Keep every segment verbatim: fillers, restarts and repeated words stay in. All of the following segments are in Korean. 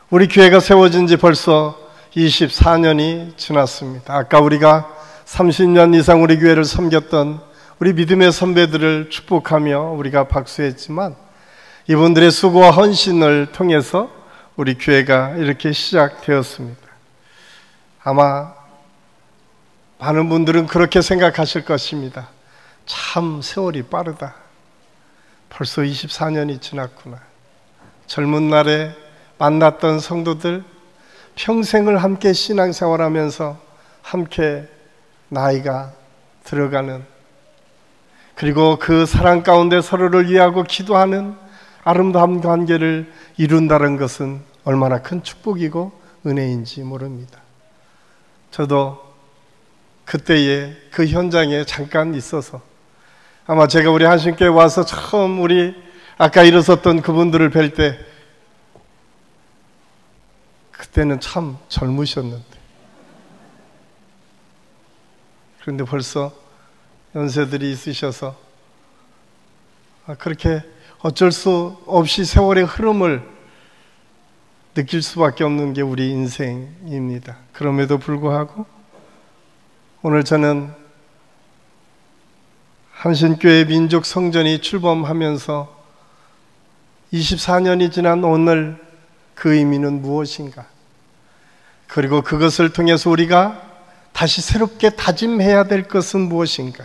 우리 교회가 세워진 지 벌써 이십사 년이 지났습니다. 아까 우리가 삼십 년 이상 우리 교회를 섬겼던 우리 믿음의 선배들을 축복하며 우리가 박수했지만 이분들의 수고와 헌신을 통해서 우리 교회가 이렇게 시작되었습니다. 아마 많은 분들은 그렇게 생각하실 것입니다. 참 세월이 빠르다. 벌써 이십사 년이 지났구나. 젊은 날에 만났던 성도들, 평생을 함께 신앙생활하면서 함께 나이가 들어가는, 그리고 그 사랑 가운데 서로를 위하고 기도하는 아름다운 관계를 이룬다는 것은 얼마나 큰 축복이고 은혜인지 모릅니다. 저도 그때의 그 현장에 잠깐 있어서 아마 제가 우리 한신교회 와서 처음 우리 아까 일어섰던 그분들을 뵐 때 그때는 참 젊으셨는데, 그런데 벌써 연세들이 있으셔서 그렇게 어쩔 수 없이 세월의 흐름을 느낄 수밖에 없는 게 우리 인생입니다. 그럼에도 불구하고 오늘 저는 한신교회 민족 성전이 출범하면서 이십사 년이 지난 오늘 그 의미는 무엇인가? 그리고 그것을 통해서 우리가 다시 새롭게 다짐해야 될 것은 무엇인가?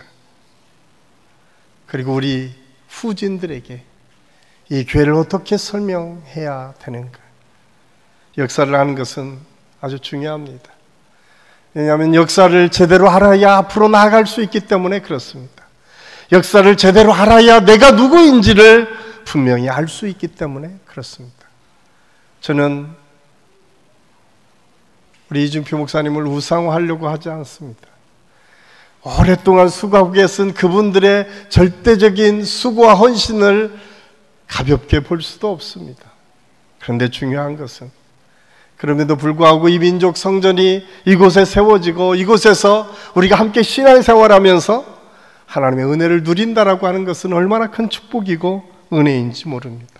그리고 우리 후진들에게 이 교회를 어떻게 설명해야 되는가? 역사를 아는 것은 아주 중요합니다. 왜냐하면 역사를 제대로 알아야 앞으로 나아갈 수 있기 때문에 그렇습니다. 역사를 제대로 알아야 내가 누구인지를 분명히 알 수 있기 때문에 그렇습니다. 저는 우리 이준표 목사님을 우상화하려고 하지 않습니다. 오랫동안 수고하고 계신 그분들의 절대적인 수고와 헌신을 가볍게 볼 수도 없습니다. 그런데 중요한 것은 그럼에도 불구하고 이 민족 성전이 이곳에 세워지고 이곳에서 우리가 함께 신앙생활하면서 하나님의 은혜를 누린다라고 하는 것은 얼마나 큰 축복이고 은혜인지 모릅니다.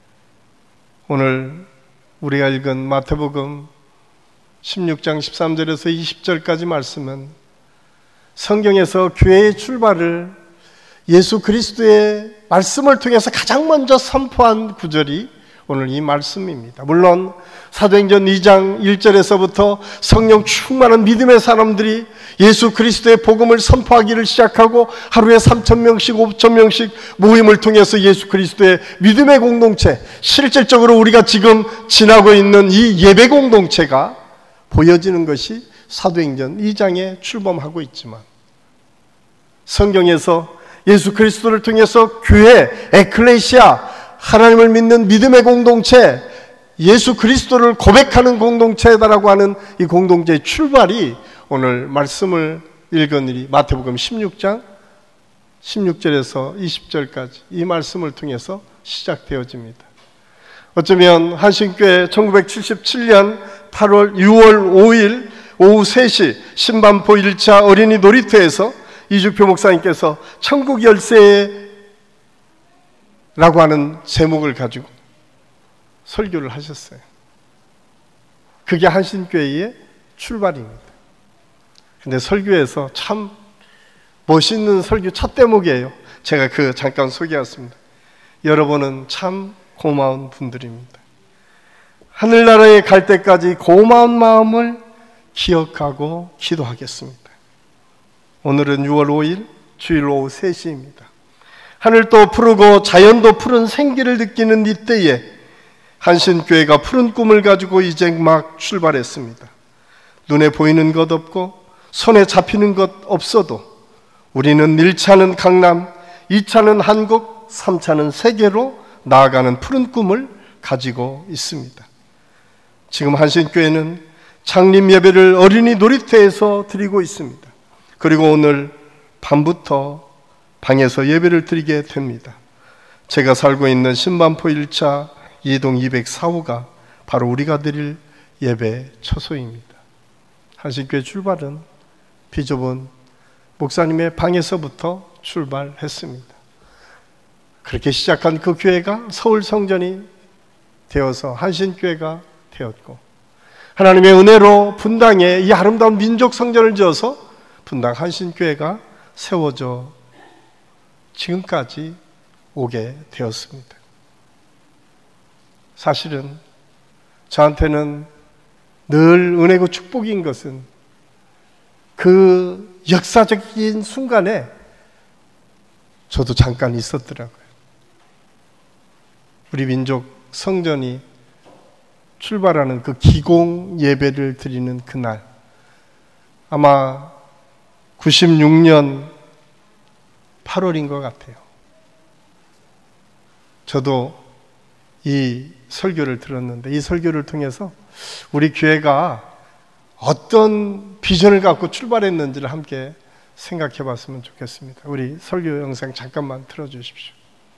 오늘 우리가 읽은 마태복음 십육 장 십삼 절에서 이십 절까지 말씀은 성경에서 교회의 출발을 예수 그리스도의 말씀을 통해서 가장 먼저 선포한 구절이 오늘 이 말씀입니다. 물론 사도행전 이 장 일 절에서부터 성령 충만한 믿음의 사람들이 예수 그리스도의 복음을 선포하기를 시작하고 하루에 삼천 명씩 오천 명씩 모임을 통해서 예수 그리스도의 믿음의 공동체, 실질적으로 우리가 지금 지나고 있는 이 예배 공동체가 보여지는 것이 사도행전 이 장에 출범하고 있지만, 성경에서 예수 그리스도를 통해서 교회, 에클레시아, 하나님을 믿는 믿음의 공동체, 예수 그리스도를 고백하는 공동체다라고 하는 이 공동체의 출발이 오늘 말씀을 읽은 일이 마태복음 십육 장 십육 절에서 이십 절까지 이 말씀을 통해서 시작되어집니다. 어쩌면 한신교회 천구백칠십칠 년 팔월 유월 오일 오후 세 시 신반포 일 차 어린이 놀이터에서 이주표 목사님께서 천국 열쇠라고 하는 제목을 가지고 설교를 하셨어요. 그게 한신교회의 출발입니다. 근데 설교에서 참 멋있는 설교 첫 대목이에요. 제가 그 잠깐 소개했습니다. 여러분은 참 고마운 분들입니다. 하늘나라에 갈 때까지 고마운 마음을 기억하고 기도하겠습니다. 오늘은 유월 오일 주일 오후 세 시입니다. 하늘도 푸르고 자연도 푸른 생기를 느끼는 이때에 한신교회가 푸른 꿈을 가지고 이제 막 출발했습니다. 눈에 보이는 것 없고 손에 잡히는 것 없어도 우리는 일 차는 강남, 이 차는 한국, 삼 차는 세계로 나아가는 푸른 꿈을 가지고 있습니다. 지금 한신교회는 창립 예배를 어린이 놀이터에서 드리고 있습니다. 그리고 오늘 밤부터 방에서 예배를 드리게 됩니다. 제가 살고 있는 신반포 일 차 이동 이백사 호가 바로 우리가 드릴 예배 처소입니다. 한신교회 출발은 비좁은 목사님의 방에서부터 출발했습니다. 그렇게 시작한 그 교회가 서울 성전이 되어서 한신교회가 되었고, 하나님의 은혜로 분당에 이 아름다운 민족 성전을 지어서 분당 한신교회가 세워져 지금까지 오게 되었습니다. 사실은 저한테는 늘 은혜고 축복인 것은 그 역사적인 순간에 저도 잠깐 있었더라고요. 우리 민족 성전이 출발하는 그 기공 예배를 드리는 그날, 아마 구십육 년 팔월인 것 같아요. 저도 이 설교를 들었는데, 이 설교를 통해서 우리 교회가 어떤 비전을 갖고 출발했는지를 함께 생각해 봤으면 좋겠습니다. 우리 설교 영상 잠깐만 틀어주십시오.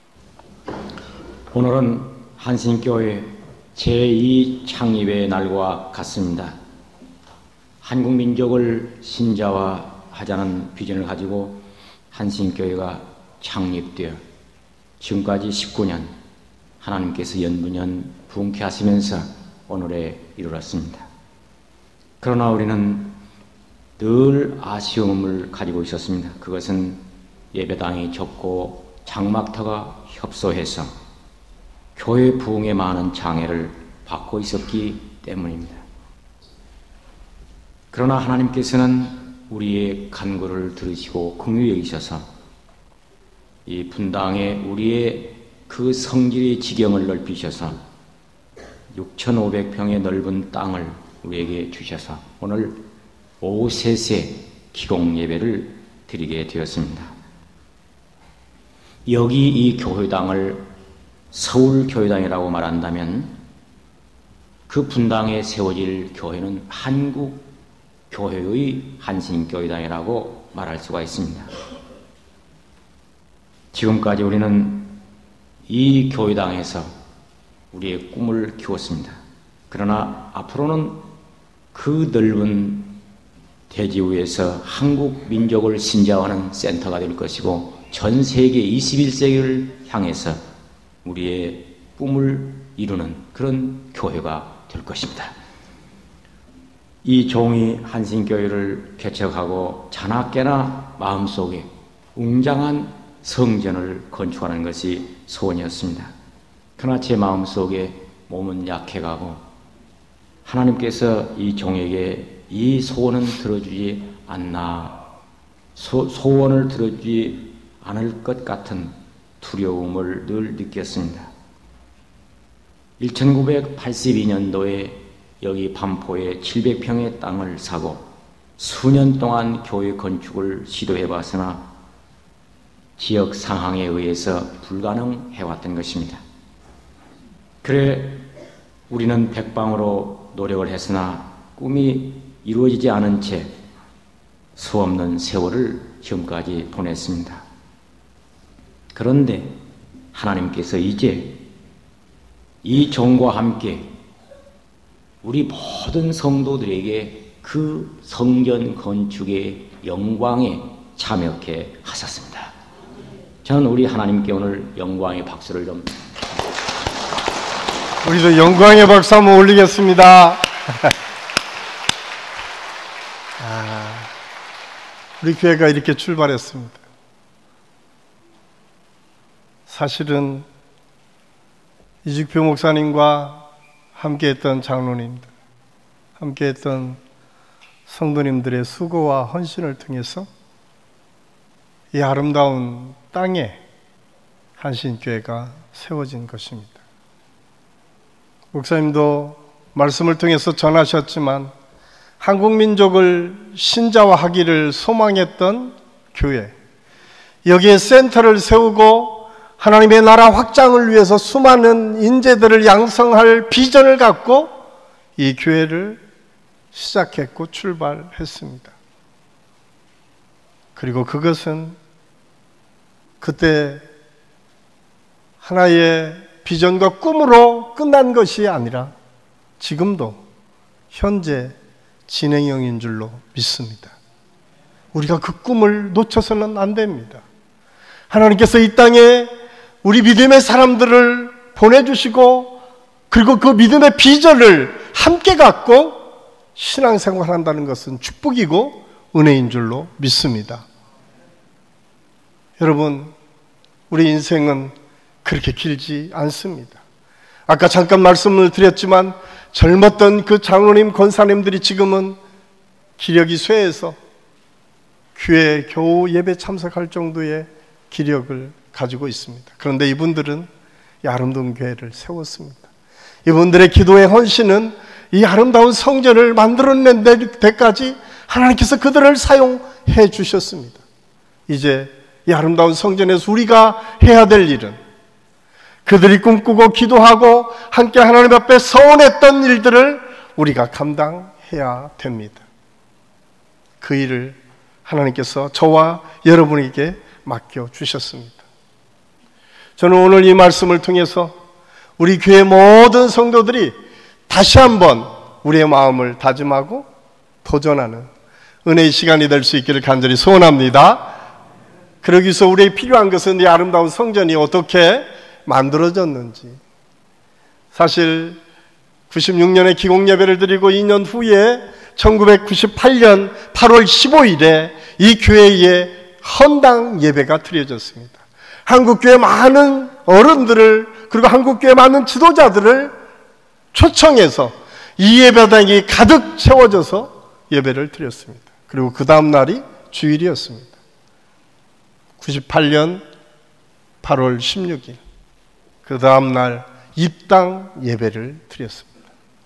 오늘은 한신교회 제이 창립의 날과 같습니다. 한국 민족을 신자화하자는 비전을 가지고 한신교회가 창립되어 지금까지 십구 년 하나님께서 연분연 부흥케 하시면서 오늘에 이르렀습니다. 그러나 우리는 늘 아쉬움을 가지고 있었습니다. 그것은 예배당이 적고 장막터가 협소해서 교회 부흥에 많은 장애를 받고 있었기 때문입니다. 그러나 하나님께서는 우리의 간구를 들으시고 긍휼히 여기셔서 이 분당에 우리의 그 성질의 지경을 넓히셔서 육천오백 평의 넓은 땅을 우리에게 주셔서 오늘 오후 세 세 기공 예배를 드리게 되었습니다. 여기 이 교회당을 서울교회당이라고 말한다면 그 분당에 세워질 교회는 한국교회의 한신교회당이라고 말할 수가 있습니다. 지금까지 우리는 이 교회당에서 우리의 꿈을 키웠습니다. 그러나 앞으로는 그 넓은 대지 위에서 한국 민족을 신자화하는 센터가 될 것이고 전 세계 이십일 세기를 향해서 우리의 꿈을 이루는 그런 교회가 될 것입니다. 이 종이 한신교회를 개척하고 자나깨나 마음속에 웅장한 성전을 건축하는 것이 소원이었습니다. 그러나 제 마음속에 몸은 약해가고 하나님께서 이 종에게 이 소원은 들어주지 않나, 소, 소원을 들어주지 않을 것 같은 두려움을 늘 느꼈습니다. 천구백팔십이 년도에 여기 반포에 칠백 평의 땅을 사고 수년 동안 교회 건축을 시도해봤으나 지역 상황에 의해서 불가능해왔던 것입니다. 그래 우리는 백방으로 노력을 했으나 꿈이 이루어지지 않은 채 수없는 세월을 지금까지 보냈습니다. 그런데 하나님께서 이제 이 종과 함께 우리 모든 성도들에게 그 성전 건축의 영광에 참여케 하셨습니다. 저는 우리 하나님께 오늘 영광의 박수를 좀 우리도 영광의 박수 한번 올리겠습니다. 아, 우리 교회가 이렇게 출발했습니다. 사실은 이직표 목사님과 함께했던 장로님들, 함께했던 성도님들의 수고와 헌신을 통해서 이 아름다운 땅에 한신교회가 세워진 것입니다. 목사님도 말씀을 통해서 전하셨지만 한국민족을 신자화하기를 소망했던 교회, 여기에 센터를 세우고 하나님의 나라 확장을 위해서 수많은 인재들을 양성할 비전을 갖고 이 교회를 시작했고 출발했습니다. 그리고 그것은 그때 하나의 비전과 꿈으로 끝난 것이 아니라 지금도 현재 진행형인 줄로 믿습니다. 우리가 그 꿈을 놓쳐서는 안 됩니다. 하나님께서 이 땅에 우리 믿음의 사람들을 보내주시고 그리고 그 믿음의 비전을 함께 갖고 신앙생활 한다는 것은 축복이고 은혜인 줄로 믿습니다. 여러분, 우리 인생은 그렇게 길지 않습니다. 아까 잠깐 말씀을 드렸지만 젊었던 그 장로님, 권사님들이 지금은 기력이 쇠해서 교회에 겨우 예배 참석할 정도의 기력을 가지고 있습니다. 그런데 이분들은 이 아름다운 교회를 세웠습니다. 이분들의 기도의 헌신은 이 아름다운 성전을 만들어낸 데까지 하나님께서 그들을 사용해 주셨습니다. 이제 이 아름다운 성전에서 우리가 해야 될 일은 그들이 꿈꾸고 기도하고 함께 하나님 앞에 서원했던 일들을 우리가 감당해야 됩니다. 그 일을 하나님께서 저와 여러분에게 맡겨주셨습니다. 저는 오늘 이 말씀을 통해서 우리 교회 모든 성도들이 다시 한번 우리의 마음을 다짐하고 도전하는 은혜의 시간이 될 수 있기를 간절히 소원합니다. 그러기 위해서 우리의 필요한 것은 이 아름다운 성전이 어떻게 만들어졌는지. 사실 구십육 년에 기공예배를 드리고 이 년 후에 천구백구십팔 년 팔월 십오일에 이 교회에 헌당 예배가 드려졌습니다. 한국교회 많은 어른들을 그리고 한국교회 많은 지도자들을 초청해서 이 예배당이 가득 채워져서 예배를 드렸습니다. 그리고 그 다음 날이 주일이었습니다. 구십팔 년 팔월 십육일 그 다음 날 입당 예배를 드렸습니다.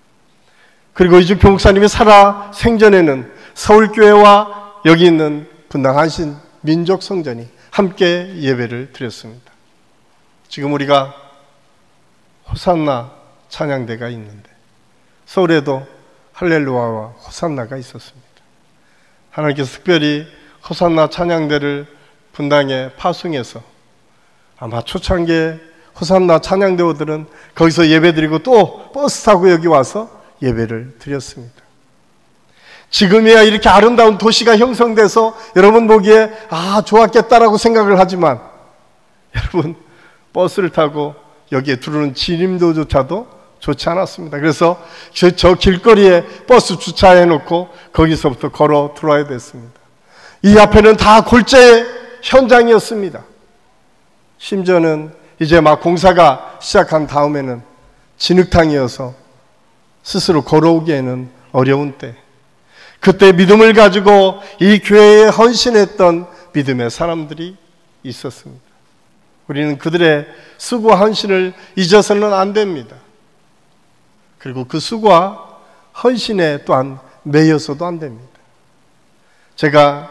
그리고 이주표 목사님이 살아 생전에는 서울교회와 여기 있는 분당하신 민족성전이 함께 예배를 드렸습니다. 지금 우리가 호산나 찬양대가 있는데 서울에도 할렐루야와 호산나가 있었습니다. 하나님께서 특별히 호산나 찬양대를 분당에 파송해서 아마 초창기에 호산나 찬양대원들은 거기서 예배드리고 또 버스 타고 여기 와서 예배를 드렸습니다. 지금이야 이렇게 아름다운 도시가 형성돼서 여러분 보기에 아 좋았겠다라고 생각을 하지만 여러분 버스를 타고 여기에 들어오는 진입로조차도 좋지 않았습니다. 그래서 저, 저 길거리에 버스 주차해 놓고 거기서부터 걸어 들어와야 됐습니다. 이 앞에는 다 골재 현장이었습니다. 심지어는 이제 막 공사가 시작한 다음에는 진흙탕이어서 스스로 걸어오기에는 어려운 때, 그때 믿음을 가지고 이 교회에 헌신했던 믿음의 사람들이 있었습니다. 우리는 그들의 수고와 헌신을 잊어서는 안 됩니다. 그리고 그 수고와 헌신에 또한 매여서도 안 됩니다. 제가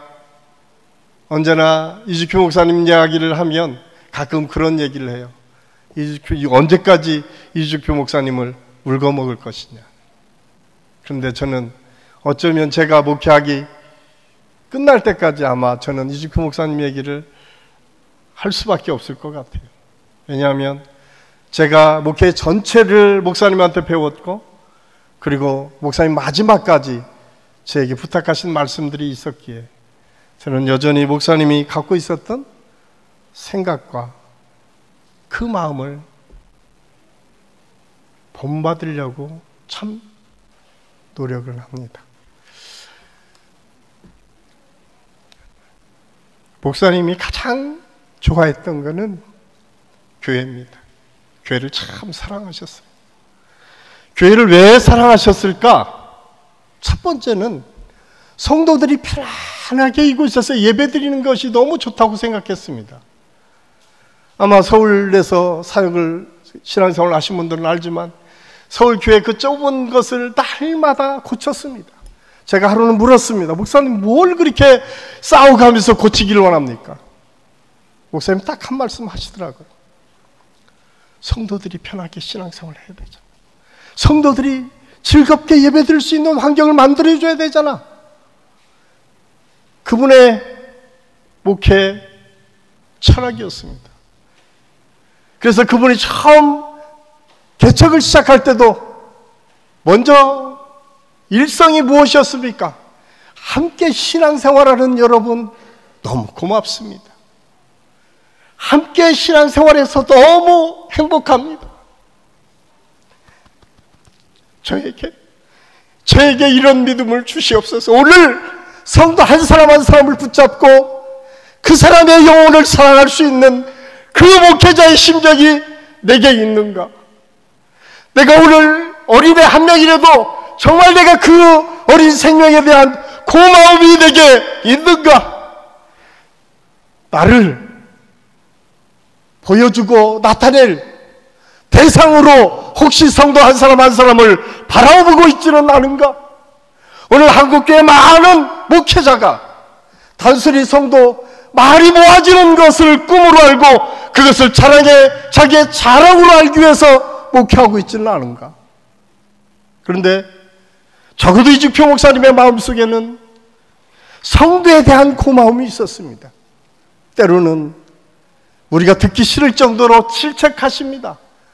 언제나 이주표 목사님 이야기를 하면 가끔 그런 얘기를 해요. 이주표, 언제까지 이주표 목사님을 울거먹을 것이냐. 그런데 저는 어쩌면 제가 목회하기 끝날 때까지 아마 저는 이주표 목사님 얘기를 할 수밖에 없을 것 같아요. 왜냐하면 제가 목회 전체를 목사님한테 배웠고 그리고 목사님 마지막까지 저에게 부탁하신 말씀들이 있었기에 저는 여전히 목사님이 갖고 있었던 생각과 그 마음을 본받으려고 참 노력을 합니다. 목사님이 가장 좋아했던 것은 교회입니다. 교회를 참 사랑하셨어요. 교회를 왜 사랑하셨을까? 첫 번째는 성도들이 편안하게 이곳에서 예배드리는 것이 너무 좋다고 생각했습니다. 아마 서울에서 사역을 신앙생활을 하신 분들은 알지만 서울교회 그 좁은 것을 날마다 고쳤습니다. 제가 하루는 물었습니다. 목사님 뭘 그렇게 싸워가면서 고치기를 원합니까? 목사님 딱 한 말씀 하시더라고요. 성도들이 편하게 신앙생활을 해야 되잖아. 성도들이 즐겁게 예배드릴 수 있는 환경을 만들어줘야 되잖아. 그분의 목회 철학이었습니다. 그래서 그분이 처음 개척을 시작할 때도 먼저 일성이 무엇이었습니까? 함께 신앙생활하는 여러분 너무 고맙습니다. 함께 신앙생활해서 너무 행복합니다. 저에게 저에게 이런 믿음을 주시옵소서. 오늘 성도 한 사람 한 사람을 붙잡고 그 사람의 영혼을 사랑할 수 있는 그 목회자의 심정이 내게 있는가? 내가 오늘 어린애 한 명이라도 정말 내가 그 어린 생명에 대한 고마움이 내게 있는가? 나를 보여주고 나타낼 대상으로 혹시 성도 한 사람 한 사람을 바라보고 있지는 않은가? 오늘 한국교회 많은 목회자가 단순히 성도 말이 모아지는 것을 꿈으로 알고 그것을 자랑해 자기의 자랑으로 알기 위해서 목회하고 있지는 않은가? 그런데 적어도 이직표 목사님의 마음속에는 성도에 대한 고마움이 있었습니다. 때로는 우리가 듣기 싫을 정도로 질책하십니다.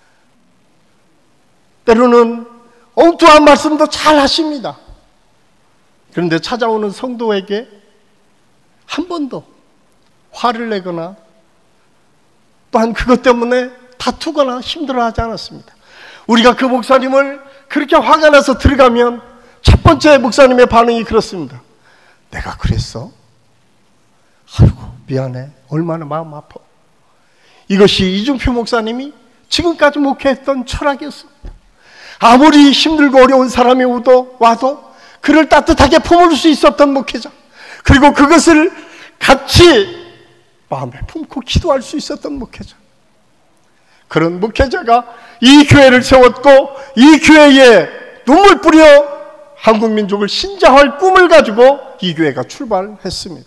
때로는 엉뚱한 말씀도 잘 하십니다. 그런데 찾아오는 성도에게 한 번도 화를 내거나 또한 그것 때문에 다투거나 힘들어하지 않았습니다. 우리가 그 목사님을 그렇게 화가 나서 들어가면 첫 번째 목사님의 반응이 그렇습니다. 내가 그랬어? 아이고 미안해. 얼마나 마음 아파. 이것이 이중표 목사님이 지금까지 목회했던 철학이었습니다. 아무리 힘들고 어려운 사람이 오도 와도 그를 따뜻하게 품을 수 있었던 목회자, 그리고 그것을 같이 마음에 품고 기도할 수 있었던 목회자, 그런 목회자가 이 교회를 세웠고 이 교회에 눈물 뿌려 한국 민족을 신자할 꿈을 가지고 이 교회가 출발했습니다.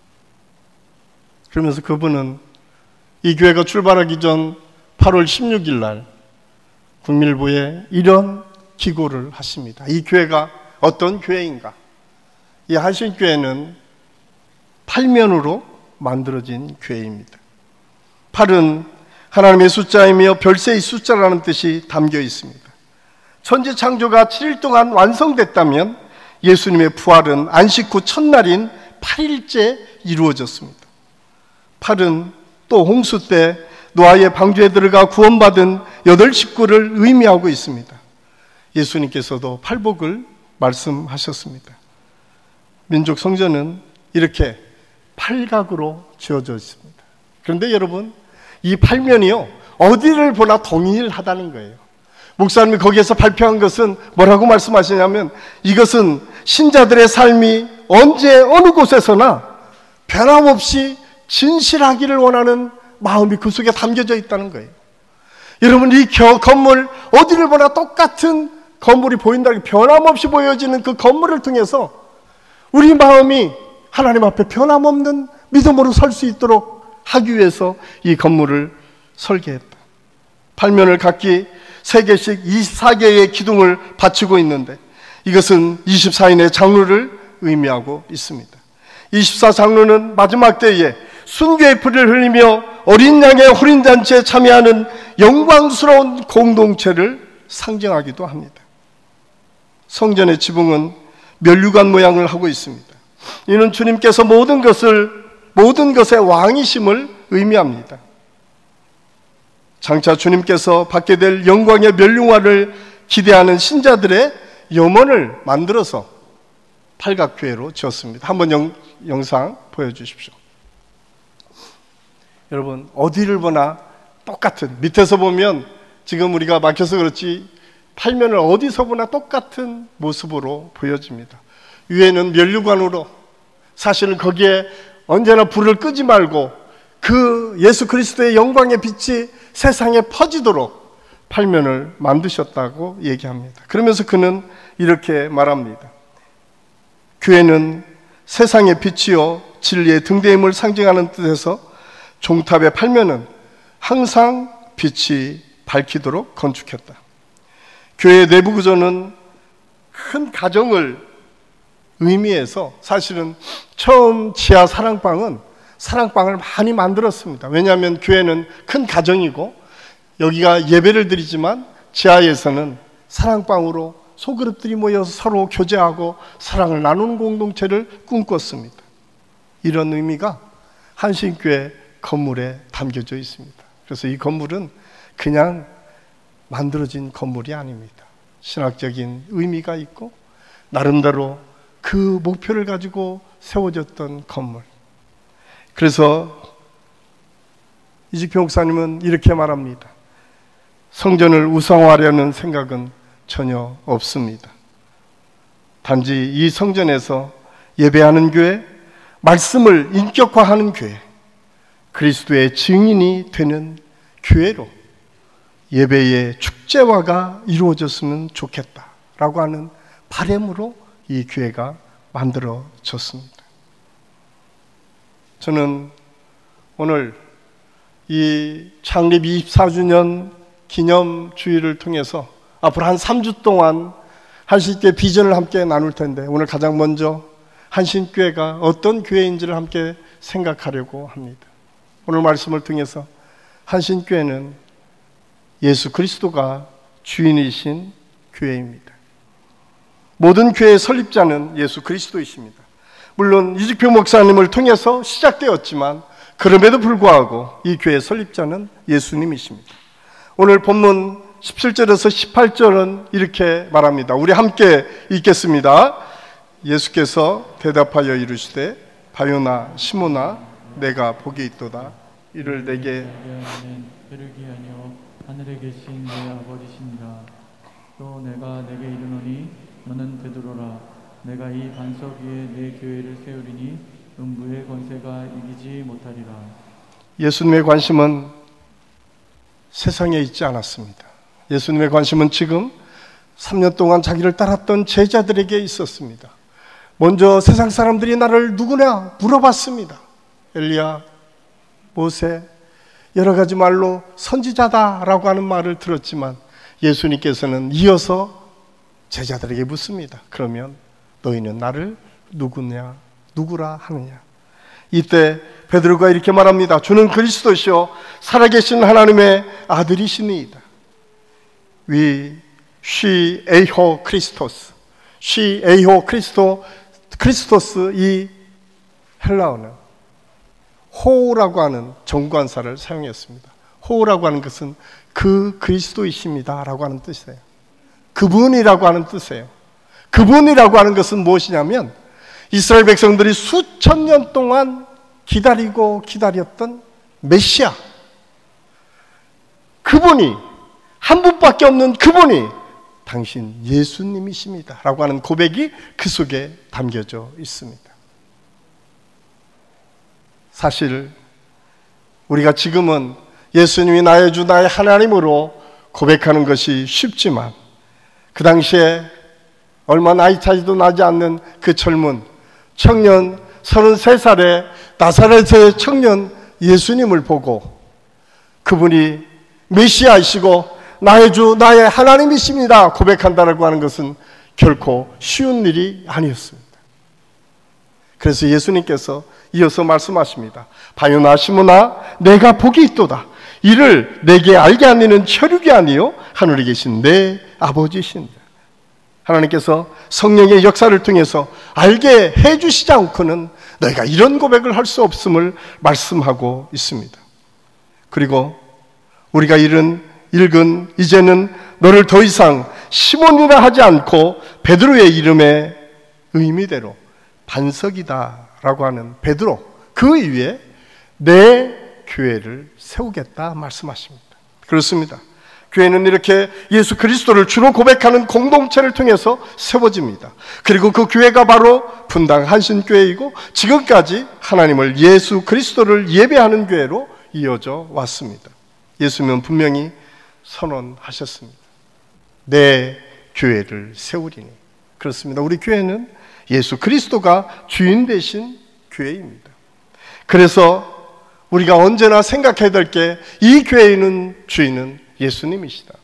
그러면서 그분은 이 교회가 출발하기 전 팔월 십육일 날 국밀부에 이런 기고를 하십니다. 이 교회가 어떤 교회인가? 이 한신교회는 팔면으로 만들어진 교회입니다. 팔은 하나님의 숫자이며 별세의 숫자라는 뜻이 담겨 있습니다. 천지 창조가 칠 일 동안 완성됐다면 예수님의 부활은 안식 후 첫날인 팔 일째 이루어졌습니다. 팔은 또 홍수 때 노아의 방주에 들어가 구원받은 여덟 식구를 의미하고 있습니다. 예수님께서도 팔복을 말씀하셨습니다. 민족 성전은 이렇게 팔각으로 지어져 있습니다. 그런데 여러분, 이 팔면이요 어디를 보나 동일하다는 거예요. 목사님이 거기에서 발표한 것은 뭐라고 말씀하시냐면, 이것은 신자들의 삶이 언제 어느 곳에서나 변함없이 진실하기를 원하는 마음이 그 속에 담겨져 있다는 거예요. 여러분, 이 겨, 건물 어디를 보나 똑같은 건물이 보인다, 변함없이 보여지는 그 건물을 통해서 우리 마음이 하나님 앞에 변함없는 믿음으로 설 수 있도록 하기 위해서 이 건물을 설계했다. 팔면을 각기 세 개씩 이십사 개의 기둥을 받치고 있는데, 이것은 이십사 인의 장로를 의미하고 있습니다. 이십사 장로는 마지막 때에 순교의 피를 흘리며 어린 양의 혼인잔치에 참여하는 영광스러운 공동체를 상징하기도 합니다. 성전의 지붕은 면류관 모양을 하고 있습니다. 이는 주님께서 모든 것을, 모든 것의 왕이심을 의미합니다. 장차 주님께서 받게 될 영광의 면류관을 기대하는 신자들의 염원을 만들어서 팔각교회로 지었습니다. 한번 영, 영상 보여주십시오. 여러분, 어디를 보나 똑같은, 밑에서 보면 지금 우리가 막혀서 그렇지 팔면을 어디서 보나 똑같은 모습으로 보여집니다. 위에는 면류관으로, 사실은 거기에 언제나 불을 끄지 말고 그 예수 그리스도의 영광의 빛이 세상에 퍼지도록 팔면을 만드셨다고 얘기합니다. 그러면서 그는 이렇게 말합니다. 교회는 세상의 빛이요 진리의 등대임을 상징하는 뜻에서 종탑의 팔면은 항상 빛이 밝히도록 건축했다. 교회의 내부 구조는 큰 가정을 의미해서 사실은 처음 지하 사랑방은 사랑방을 많이 만들었습니다. 왜냐하면 교회는 큰 가정이고 여기가 예배를 드리지만 지하에서는 사랑방으로 소그룹들이 모여서 서로 교제하고 사랑을 나누는 공동체를 꿈꿨습니다. 이런 의미가 한신교회 건물에 담겨져 있습니다. 그래서 이 건물은 그냥 만들어진 건물이 아닙니다. 신학적인 의미가 있고 나름대로 그 목표를 가지고 세워졌던 건물. 그래서 이직표 목사님은 이렇게 말합니다. 성전을 우상화하려는 생각은 전혀 없습니다. 단지 이 성전에서 예배하는 교회, 말씀을 인격화하는 교회, 그리스도의 증인이 되는 교회로 예배의 축제화가 이루어졌으면 좋겠다라고 하는 바람으로 이 교회가 만들어졌습니다. 저는 오늘 이 창립 이십사 주년 기념주의를 통해서 앞으로 한 삼 주 동안 한신교회 비전을 함께 나눌 텐데, 오늘 가장 먼저 한신교회가 어떤 교회인지를 함께 생각하려고 합니다. 오늘 말씀을 통해서 한신교회는 예수 그리스도가 주인이신 교회입니다. 모든 교회의 설립자는 예수 그리스도이십니다. 물론 이직표 목사님을 통해서 시작되었지만 그럼에도 불구하고 이 교회의 설립자는 예수님이십니다. 오늘 본문 십칠 절에서 십팔 절은 이렇게 말합니다. 우리 함께 읽겠습니다. 예수께서 대답하여 이르시되 바요나 시몬아 내가 복이 있도다. 이를 내게 벼룩이 아니요 하늘에 계신 내 아버지시니라. 또 내가 내게 이르노니 너는 베드로라. 내가 이 반석 위에 내 교회를 세우리니 음부의 권세가 이기지 못하리라. 예수님의 관심은 세상에 있지 않았습니다. 예수님의 관심은 지금 삼 년 동안 자기를 따랐던 제자들에게 있었습니다. 먼저 세상 사람들이 나를 누구냐 물어봤습니다. 엘리야, 모세, 여러 가지 말로 선지자다라고 하는 말을 들었지만 예수님께서는 이어서 제자들에게 묻습니다. 그러면 너희는 나를 누구냐, 누구라 하느냐? 이때 베드로가 이렇게 말합니다. 주는 그리스도시요 살아계신 하나님의 아들이시니이다. We, she, 에이호 크리스토스. she, 에이호 크리스토, 크리스토스 이 헬라어는 호라고 하는 정관사를 사용했습니다. 호라고 하는 것은 그 그리스도이십니다 라고 하는 뜻이에요. 그분이라고 하는 뜻이에요. 그분이라고 하는 것은 무엇이냐면 이스라엘 백성들이 수천 년 동안 기다리고 기다렸던 메시아, 그분이 한 분밖에 없는 그분이 당신 예수님이십니다 라고 하는 고백이 그 속에 담겨져 있습니다. 사실 우리가 지금은 예수님이 나의 주 나의 하나님으로 고백하는 것이 쉽지만 그 당시에 얼마 나이 차이도 나지 않는 그 젊은 청년 서른세 살의 나사렛의 청년 예수님을 보고 그분이 메시아이시고 나의 주 나의 하나님이십니다 고백한다라고 하는 것은 결코 쉬운 일이 아니었습니다. 그래서 예수님께서 이어서 말씀하십니다. 바요나 시몬아 내가 복이 있도다. 이를 내게 알게 하는 혈육이 아니요 하늘에 계신 내 아버지신다. 하나님께서 성령의 역사를 통해서 알게 해주시지 않고는 너희가 이런 고백을 할 수 없음을 말씀하고 있습니다. 그리고 우리가 읽은, 읽은 이제는 너를 더 이상 시몬이라 하지 않고 베드로의 이름의 의미대로 반석이다 라고 하는 베드로 그 위에 내 교회를 세우겠다 말씀하십니다. 그렇습니다. 교회는 이렇게 예수 그리스도를 주로 고백하는 공동체를 통해서 세워집니다. 그리고 그 교회가 바로 분당 한신교회이고 지금까지 하나님을 예수 그리스도를 예배하는 교회로 이어져 왔습니다. 예수님은 분명히 선언하셨습니다. 내 교회를 세우리니. 그렇습니다. 우리 교회는 예수 그리스도가 주인 되신 교회입니다. 그래서 우리가 언제나 생각해야 될 게 이 교회는 주인은 예수님이시다.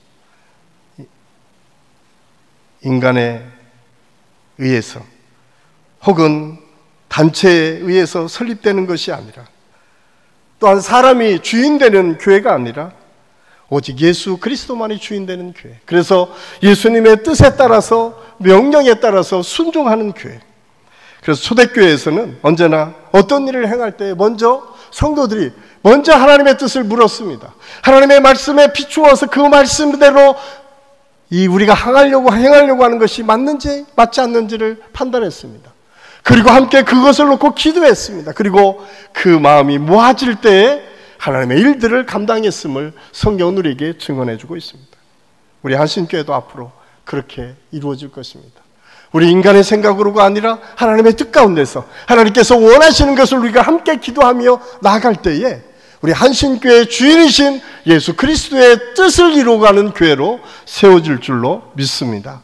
인간에 의해서 혹은 단체에 의해서 설립되는 것이 아니라 또한 사람이 주인되는 교회가 아니라 오직 예수 그리스도만이 주인되는 교회. 그래서 예수님의 뜻에 따라서 명령에 따라서 순종하는 교회. 그래서 초대교회에서는 언제나 어떤 일을 행할 때 먼저 성도들이 먼저 하나님의 뜻을 물었습니다. 하나님의 말씀에 비추어서 그 말씀대로 이 우리가 행하려고 행하려고 하는 것이 맞는지 맞지 않는지를 판단했습니다. 그리고 함께 그것을 놓고 기도했습니다. 그리고 그 마음이 모아질 때에 하나님의 일들을 감당했음을 성경은 우리에게 증언해주고 있습니다. 우리 한신교회도 앞으로 그렇게 이루어질 것입니다. 우리 인간의 생각으로가 아니라 하나님의 뜻 가운데서 하나님께서 원하시는 것을 우리가 함께 기도하며 나아갈 때에 우리 한신교회의 주인이신 예수 그리스도의 뜻을 이루어가는 교회로 세워질 줄로 믿습니다.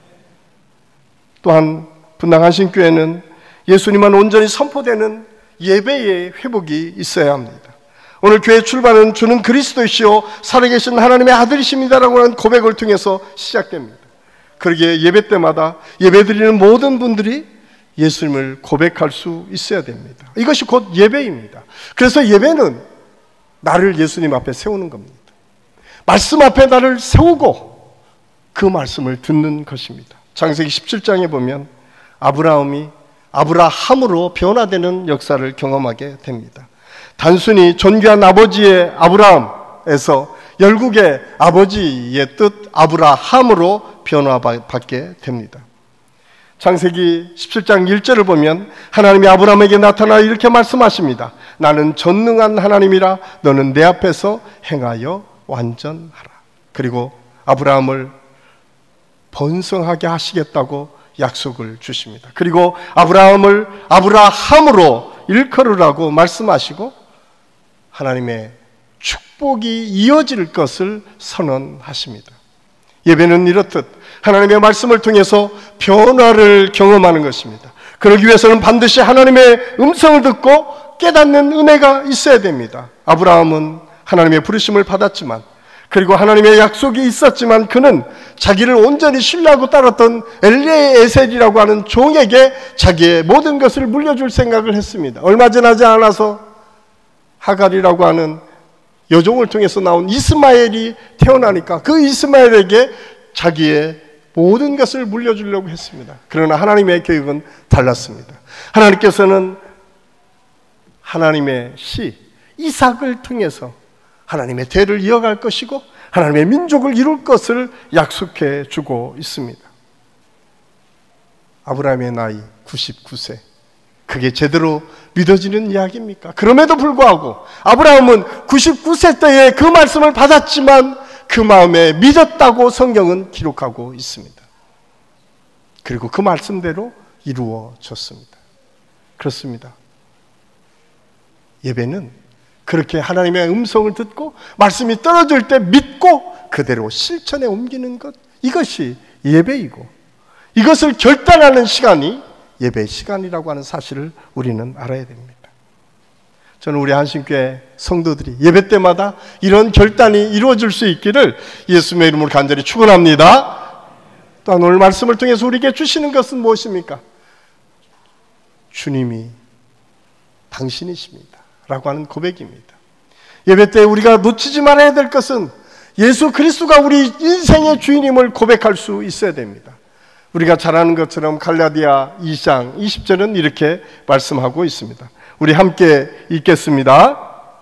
또한 분당 한신교회는 예수님만 온전히 선포되는 예배의 회복이 있어야 합니다. 오늘 교회 출발은 주는 그리스도이시오 살아계신 하나님의 아들이십니다라고 하는 고백을 통해서 시작됩니다. 그러기에 예배 때마다 예배드리는 모든 분들이 예수님을 고백할 수 있어야 됩니다. 이것이 곧 예배입니다. 그래서 예배는 나를 예수님 앞에 세우는 겁니다. 말씀 앞에 나를 세우고 그 말씀을 듣는 것입니다. 창세기 십칠 장에 보면 아브라함이 아브라함으로 변화되는 역사를 경험하게 됩니다. 단순히 존귀한 아버지의 아브라함에서 열국의 아버지의 뜻 아브라함으로 변화받게 됩니다. 창세기 십칠 장 일 절을 보면 하나님이 아브라함에게 나타나 이렇게 말씀하십니다. 나는 전능한 하나님이라 너는 내 앞에서 행하여 완전하라. 그리고 아브라함을 번성하게 하시겠다고 약속을 주십니다. 그리고 아브라함을 아브라함으로 일컬으라고 말씀하시고 하나님의 축복이 이어질 것을 선언하십니다. 예배는 이렇듯 하나님의 말씀을 통해서 변화를 경험하는 것입니다. 그러기 위해서는 반드시 하나님의 음성을 듣고 깨닫는 은혜가 있어야 됩니다. 아브라함은 하나님의 부르심을 받았지만 그리고 하나님의 약속이 있었지만 그는 자기를 온전히 신뢰하고 따랐던 엘리에셀이라고 하는 종에게 자기의 모든 것을 물려줄 생각을 했습니다. 얼마 지나지 않아서 하갈이라고 하는 여종을 통해서 나온 이스마엘이 태어나니까 그 이스마엘에게 자기의 모든 것을 물려주려고 했습니다. 그러나 하나님의 계획은 달랐습니다. 하나님께서는 하나님의 씨 이삭을 통해서 하나님의 대를 이어갈 것이고 하나님의 민족을 이룰 것을 약속해 주고 있습니다. 아브라함의 나이 구십구 세, 그게 제대로 믿어지는 이야기입니까? 그럼에도 불구하고 아브라함은 구십구 세 때에 그 말씀을 받았지만 그 마음에 믿었다고 성경은 기록하고 있습니다. 그리고 그 말씀대로 이루어졌습니다. 그렇습니다. 예배는 그렇게 하나님의 음성을 듣고 말씀이 떨어질 때 믿고 그대로 실천에 옮기는 것, 이것이 예배이고 이것을 결단하는 시간이 예배 시간이라고 하는 사실을 우리는 알아야 됩니다. 저는 우리 한신교회 성도들이 예배 때마다 이런 결단이 이루어질 수 있기를 예수님의 이름으로 간절히 축원합니다. 또한 오늘 말씀을 통해서 우리에게 주시는 것은 무엇입니까? 주님이 당신이십니다 라고 하는 고백입니다. 예배 때 우리가 놓치지 말아야 될 것은 예수 그리스도가 우리 인생의 주인임을 고백할 수 있어야 됩니다. 우리가 잘 아는 것처럼 갈라디아 이 장 이십 절은 이렇게 말씀하고 있습니다. 우리 함께 읽겠습니다.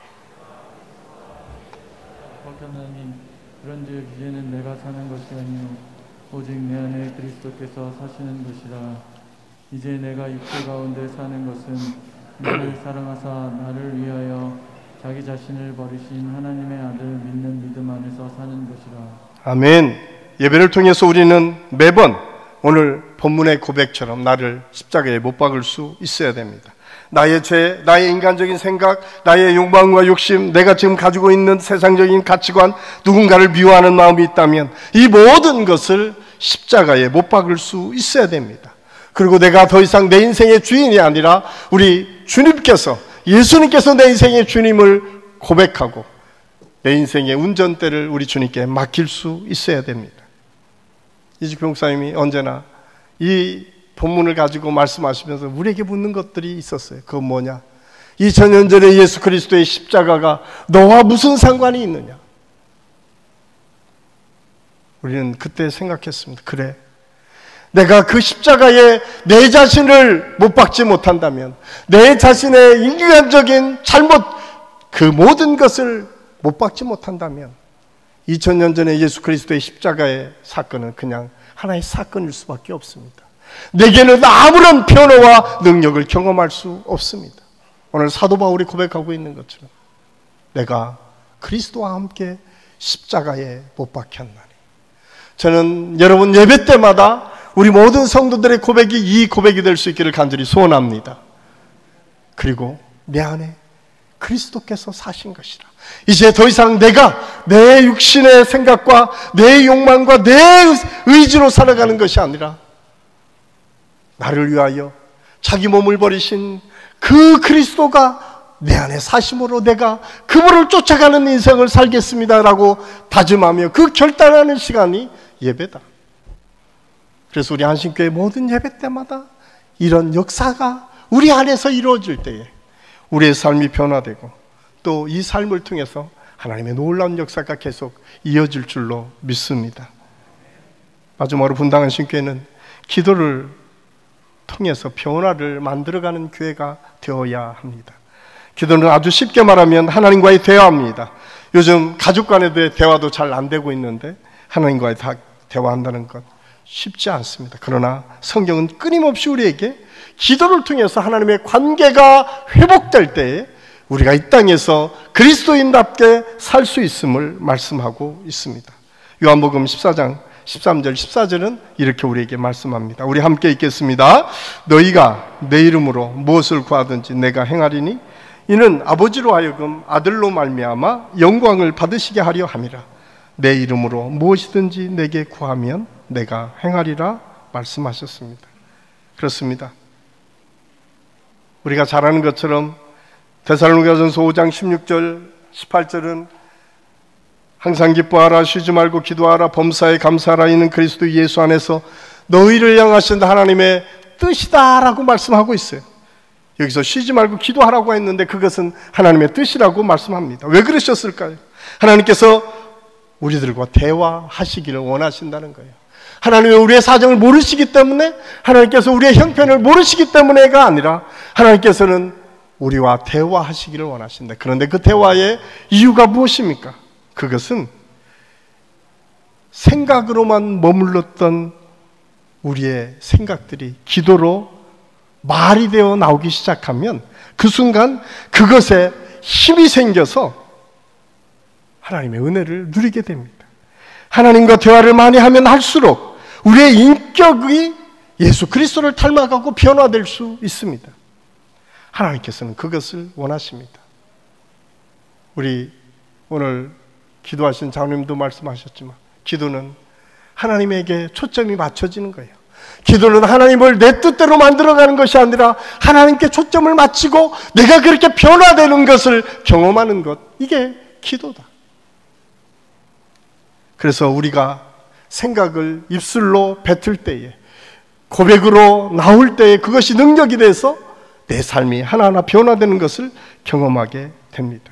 하나님, 그런즉 이제는 내가 사는 것이 아니요 오직 내 안에 그리스도께서 사시는 것이라. 이제 내가 육체 가운데 사는 것은 나를 사랑하사 나를 위하여 자기 자신을 버리신 하나님의 아들 믿는 믿음 안에서 사는 것이라. 아멘. 예배를 통해서 우리는 매번 오늘 본문의 고백처럼 나를 십자가에 못 박을 수 있어야 됩니다. 나의 죄, 나의 인간적인 생각, 나의 욕망과 욕심, 내가 지금 가지고 있는 세상적인 가치관, 누군가를 미워하는 마음이 있다면 이 모든 것을 십자가에 못 박을 수 있어야 됩니다. 그리고 내가 더 이상 내 인생의 주인이 아니라 우리 주님께서, 예수님께서 내 인생의 주님을 고백하고 내 인생의 운전대를 우리 주님께 맡길 수 있어야 됩니다. 이직 목사님이 언제나 이 본문을 가지고 말씀하시면서 우리에게 묻는 것들이 있었어요. 그건 뭐냐? 이천 년 전에 예수 그리스도의 십자가가 너와 무슨 상관이 있느냐? 우리는 그때 생각했습니다. 그래, 내가 그 십자가에 내 자신을 못 박지 못한다면, 내 자신의 인간적인 잘못, 그 모든 것을 못 박지 못한다면 이천 년 전에 예수 그리스도의 십자가의 사건은 그냥 하나의 사건일 수밖에 없습니다. 내게는 아무런 변화와 능력을 경험할 수 없습니다. 오늘 사도 바울이 고백하고 있는 것처럼 내가 그리스도와 함께 십자가에 못 박혔나니. 저는 여러분 예배 때마다 우리 모든 성도들의 고백이 이 고백이 될 수 있기를 간절히 소원합니다. 그리고 내 안에 그리스도께서 사신 것이라. 이제 더 이상 내가 내 육신의 생각과 내 욕망과 내 의지로 살아가는 것이 아니라 나를 위하여 자기 몸을 버리신 그 그리스도가 내 안에 사심으로 내가 그분을 쫓아가는 인생을 살겠습니다라고 다짐하며 그 결단하는 시간이 예배다. 그래서 우리 안심교회 모든 예배 때마다 이런 역사가 우리 안에서 이루어질 때에 우리의 삶이 변화되고 또 이 삶을 통해서 하나님의 놀라운 역사가 계속 이어질 줄로 믿습니다. 마지막으로 분당한 신교회는 기도를 통해서 변화를 만들어가는 교회가 되어야 합니다. 기도는 아주 쉽게 말하면 하나님과의 대화입니다. 요즘 가족 간의 대화도 잘 안 되고 있는데 하나님과의 대화한다는 것 쉽지 않습니다. 그러나 성경은 끊임없이 우리에게 기도를 통해서 하나님의 관계가 회복될 때에 우리가 이 땅에서 그리스도인답게 살 수 있음을 말씀하고 있습니다. 요한복음 십사 장 십삼 절 십사 절은 이렇게 우리에게 말씀합니다. 우리 함께 읽겠습니다. 너희가 내 이름으로 무엇을 구하든지 내가 행하리니 이는 아버지로 하여금 아들로 말미암아 영광을 받으시게 하려 함이라. 내 이름으로 무엇이든지 내게 구하면 내가 행하리라 말씀하셨습니다. 그렇습니다. 우리가 잘 아는 것처럼 데살로니가전서 오 장 십육 절 십팔 절은 항상 기뻐하라, 쉬지 말고 기도하라, 범사에 감사하라, 이는 그리스도 예수 안에서 너희를 향하신 하나님의 뜻이다 라고 말씀하고 있어요. 여기서 쉬지 말고 기도하라고 했는데 그것은 하나님의 뜻이라고 말씀합니다. 왜 그러셨을까요? 하나님께서 우리들과 대화하시기를 원하신다는 거예요. 하나님은 우리의 사정을 모르시기 때문에, 하나님께서 우리의 형편을 모르시기 때문에가 아니라 하나님께서는 우리와 대화하시기를 원하신다. 그런데 그 대화의 이유가 무엇입니까? 그것은 생각으로만 머물렀던 우리의 생각들이 기도로 말이 되어 나오기 시작하면 그 순간 그것에 힘이 생겨서 하나님의 은혜를 누리게 됩니다. 하나님과 대화를 많이 하면 할수록 우리의 인격이 예수 그리스도를 닮아가고 변화될 수 있습니다. 하나님께서는 그것을 원하십니다. 우리 오늘 기도하신 장로님도 말씀하셨지만 기도는 하나님에게 초점이 맞춰지는 거예요. 기도는 하나님을 내 뜻대로 만들어가는 것이 아니라 하나님께 초점을 맞추고 내가 그렇게 변화되는 것을 경험하는 것, 이게 기도다. 그래서 우리가 생각을 입술로 뱉을 때에, 고백으로 나올 때에 그것이 능력이 돼서 내 삶이 하나하나 변화되는 것을 경험하게 됩니다.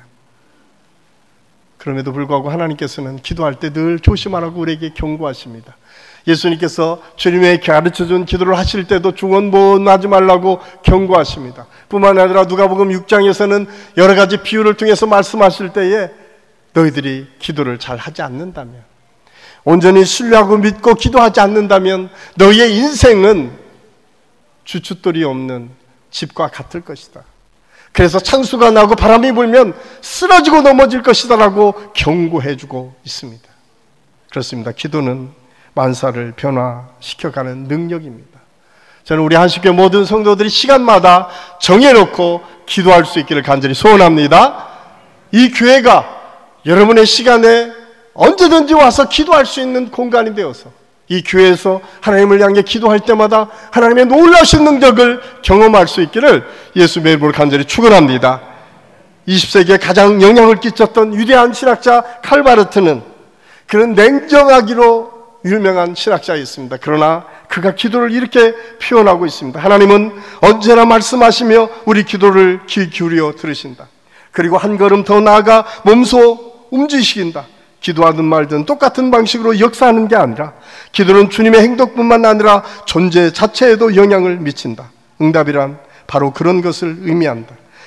그럼에도 불구하고 하나님께서는 기도할 때 늘 조심하라고 우리에게 경고하십니다. 예수님께서 주님의 가르쳐준 기도를 하실 때도 중언부언하지 말라고 경고하십니다. 뿐만 아니라 누가복음 육 장에서는 여러 가지 비유를 통해서 말씀하실 때에 너희들이 기도를 잘 하지 않는다면, 온전히 신뢰하고 믿고 기도하지 않는다면 너희의 인생은 주춧돌이 없는 집과 같을 것이다. 그래서 찬수가 나고 바람이 불면 쓰러지고 넘어질 것이다 라고 경고해주고 있습니다. 그렇습니다. 기도는 만사를 변화시켜가는 능력입니다. 저는 우리 한식교회 모든 성도들이 시간마다 정해놓고 기도할 수 있기를 간절히 소원합니다. 이 교회가 여러분의 시간에 언제든지 와서 기도할 수 있는 공간이 되어서 이 교회에서 하나님을 향해 기도할 때마다 하나님의 놀라신 능력을 경험할 수 있기를 예수님의 이름으로 간절히 축원합니다. 이십 세기에 가장 영향을 끼쳤던 위대한 신학자 칼바르트는 그런 냉정하기로 유명한 신학자였습니다. 그러나 그가 기도를 이렇게 표현하고 있습니다. 하나님은 언제나 말씀하시며 우리 기도를 귀 기울여 들으신다. 그리고 한 걸음 더 나아가 몸소 움직이신다. 기도하든 말든 똑같은 방식으로 역사하는 게 아니라 기도는 주님의 행동뿐만 아니라 존재 자체에도 영향을 미친다. 응답이란 바로 그런 것을 의미한다.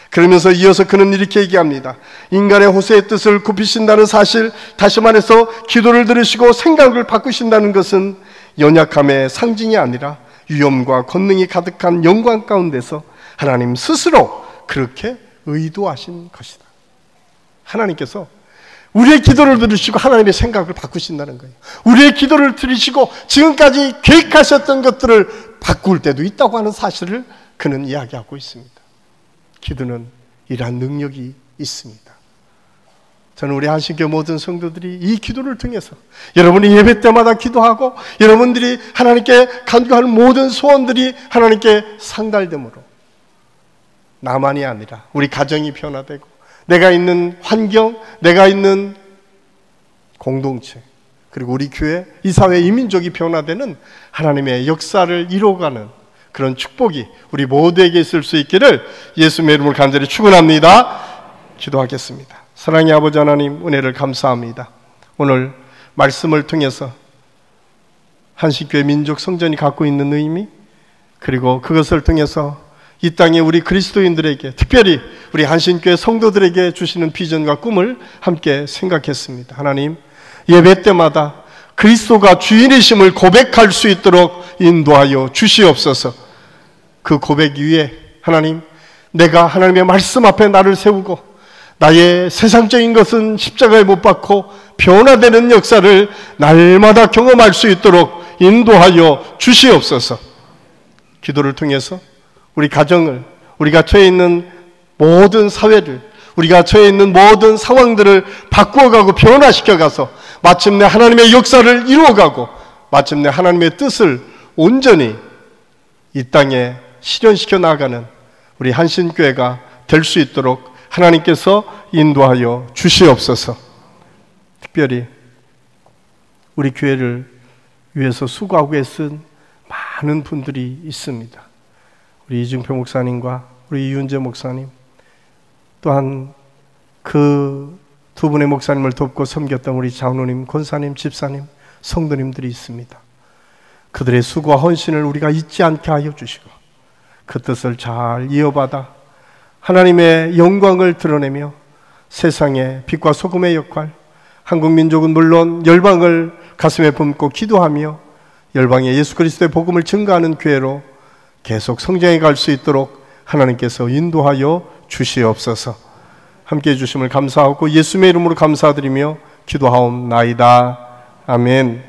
그러면서 이어서 그는 이렇게 얘기합니다. 인간의 호세의 뜻을 굽히신다는 사실, 다시 말해서 기도를 들으시고 생각을 바꾸신다는 것은 연약함의 상징이 아니라 위엄과 권능이 가득한 영광 가운데서 하나님 스스로 그렇게 의도하신 것이다. 하나님께서 우리의 기도를 들으시고 하나님의 생각을 바꾸신다는 거예요. 우리의 기도를 들으시고 지금까지 계획하셨던 것들을 바꿀 때도 있다고 하는 사실을 그는 이야기하고 있습니다. 기도는 이러한 능력이 있습니다. 저는 우리 한신교회 모든 성도들이 이 기도를 통해서 여러분이 예배 때마다 기도하고 여러분들이 하나님께 간구하는 모든 소원들이 하나님께 상달됨으로 나만이 아니라 우리 가정이 변화되고 내가 있는 환경, 내가 있는 공동체, 그리고 우리 교회, 이 사회, 이 민족이 변화되는 하나님의 역사를 이루어가는 그런 축복이 우리 모두에게 있을 수 있기를 예수님의 이름으로 간절히 축원합니다. 기도하겠습니다. 사랑의 아버지 하나님, 은혜를 감사합니다. 오늘 말씀을 통해서 한식교회 민족 성전이 갖고 있는 의미, 그리고 그것을 통해서 이 땅에 우리 그리스도인들에게, 특별히 우리 한신교회 성도들에게 주시는 비전과 꿈을 함께 생각했습니다. 하나님, 예배 때마다 그리스도가 주인이심을 고백할 수 있도록 인도하여 주시옵소서. 그 고백 위에 하나님, 내가 하나님의 말씀 앞에 나를 세우고 나의 세상적인 것은 십자가에 못 박고 변화되는 역사를 날마다 경험할 수 있도록 인도하여 주시옵소서. 기도를 통해서 우리 가정을, 우리가 처해 있는 모든 사회를, 우리가 처해 있는 모든 상황들을 바꾸어가고 변화시켜가서 마침내 하나님의 역사를 이루어가고 마침내 하나님의 뜻을 온전히 이 땅에 실현시켜 나가는 우리 한신교회가 될 수 있도록 하나님께서 인도하여 주시옵소서. 특별히 우리 교회를 위해서 수고하고 애쓴 많은 분들이 있습니다. 우리 이중표 목사님과 우리 이윤재 목사님, 또한 그 두 분의 목사님을 돕고 섬겼던 우리 장로님, 권사님, 집사님, 성도님들이 있습니다. 그들의 수고와 헌신을 우리가 잊지 않게 하여 주시고 그 뜻을 잘 이어받아 하나님의 영광을 드러내며 세상의 빛과 소금의 역할, 한국 민족은 물론 열방을 가슴에 품고 기도하며 열방에 예수 그리스도의 복음을 증거하는 교회로 계속 성장해 갈 수 있도록 하나님께서 인도하여 주시옵소서. 함께해 주심을 감사하고 예수님의 이름으로 감사드리며 기도하옵나이다. 아멘.